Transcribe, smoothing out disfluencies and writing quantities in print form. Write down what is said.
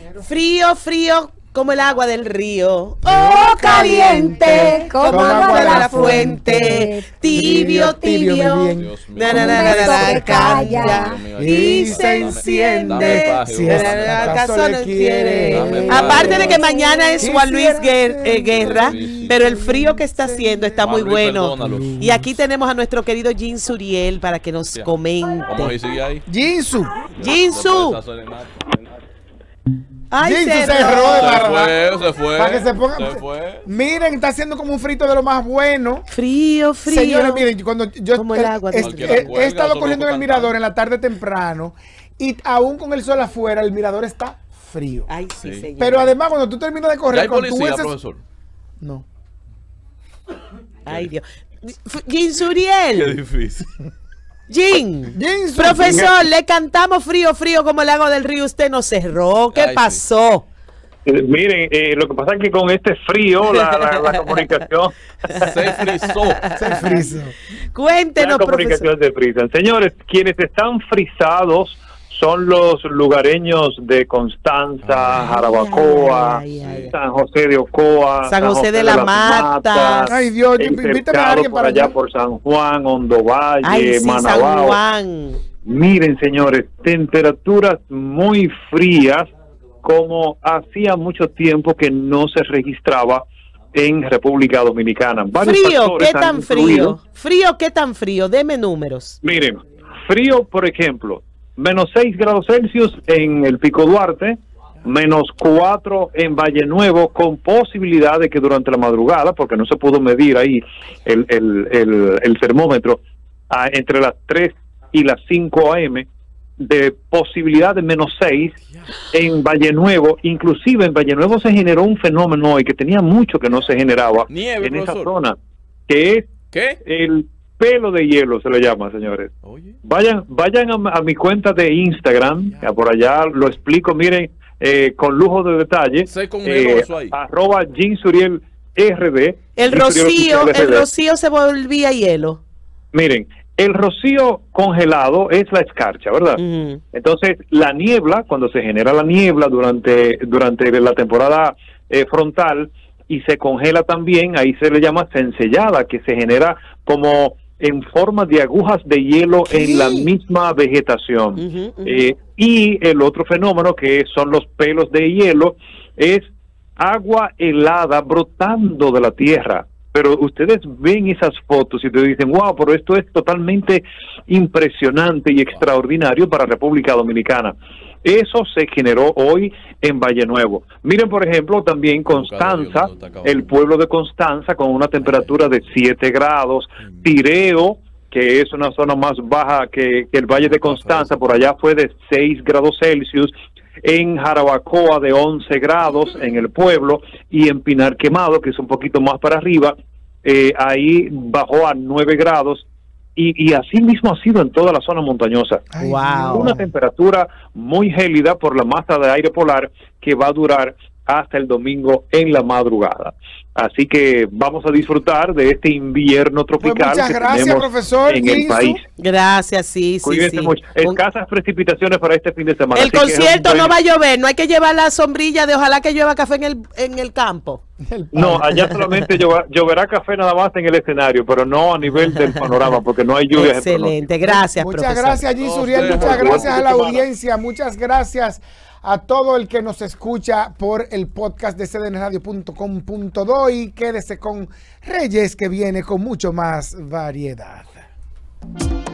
Frío, frío como el agua del río. Oh, caliente como el agua de la fuente. Tibio, tibio. Calla y se enciende. Si acaso no quiere. Aparte de que mañana es Juan Luis Guerra, pero el frío que está haciendo está muy bueno. Y aquí tenemos a nuestro querido Jinsu Uriel para que nos comente. Jinsu. Ay, Jinsu se fue. Para que se ponga. Miren, está haciendo como un frito de lo más bueno. Frío. Señores, miren, cuando yo como el agua he estado corriendo en el mirador en la tarde temprano y aún con el sol afuera, el mirador está frío. Ay, sí, señor. Pero además, cuando tú terminas de correr, ¿hay policía, profesor? No. Ay, Dios. Jinsu Uriel. Qué difícil. Jinsu, profesor, le cantamos frío, frío como el agua del río. Usted nos cerró. ¿Qué pasó? Miren, lo que pasa es que con este frío la comunicación se frizó. Cuéntenos, la comunicación se frisa. Señores, quienes están frisados son los lugareños de Constanza, Jarabacoa, San José de Ocoa, San José de la Mata. Ay, Dios, invítame a alguien para allá por San Juan, Hondo Valle, Manabao. San Juan. Miren, señores, temperaturas muy frías como hacía mucho tiempo que no se registraba en República Dominicana. Frío, ¿qué tan frío? Frío, ¿qué tan frío? Deme números. Miren, frío, por ejemplo, menos 6 grados Celsius en el Pico Duarte, menos 4 en Valle Nuevo, con posibilidad de que durante la madrugada, porque no se pudo medir ahí el termómetro, entre las 3 y las 5 a.m., de posibilidad de menos 6 en Valle Nuevo. Inclusive en Valle Nuevo se generó un fenómeno hoy que tenía mucho que no se generaba en esa zona, que es el pelo de hielo, se le llama, señores. Vayan a mi cuenta de Instagram, por allá lo explico, miren, con lujo de detalle, @ Jinsuriel RD. El rocío se volvía hielo. Miren, el rocío congelado es la escarcha, ¿verdad? Entonces, la niebla, cuando se genera la niebla durante la temporada frontal y se congela también, ahí se le llama cencellada, que se genera como en forma de agujas de hielo en la misma vegetación. Y el otro fenómeno, que son los pelos de hielo, es agua helada brotando de la tierra. Pero ustedes ven esas fotos y te dicen, wow, pero esto es totalmente impresionante y extraordinario para República Dominicana. Eso se generó hoy en Valle Nuevo. Miren, por ejemplo, también Constanza, el pueblo de Constanza, con una temperatura de 7 grados. Tireo, que es una zona más baja que el Valle de Constanza, por allá fue de 6 grados Celsius. En Jarabacoa de 11 grados en el pueblo, y en Pinar Quemado, que es un poquito más para arriba, ahí bajó a 9 grados. Y así mismo ha sido en toda la zona montañosa. Wow. Una temperatura muy gélida por la masa de aire polar que va a durar hasta el domingo en la madrugada. Así que vamos a disfrutar de este invierno tropical. Pues muchas gracias, profesor en el país. Gracias, sí. Cuídense mucho. Escasas precipitaciones para este fin de semana. El concierto no va a llover, no hay que llevar la sombrilla de ojalá que llueva café en el campo. No, allá solamente lloverá café nada más en el escenario, pero no a nivel del panorama, porque no hay lluvia. Excelente, gracias, muchas profesor. Gracias, Jinsu Uriel, muchas gracias a la audiencia, muchas gracias a todo el que nos escucha por el podcast de cdnradio.com.do, y quédese con Reyes, que viene con mucho más variedad.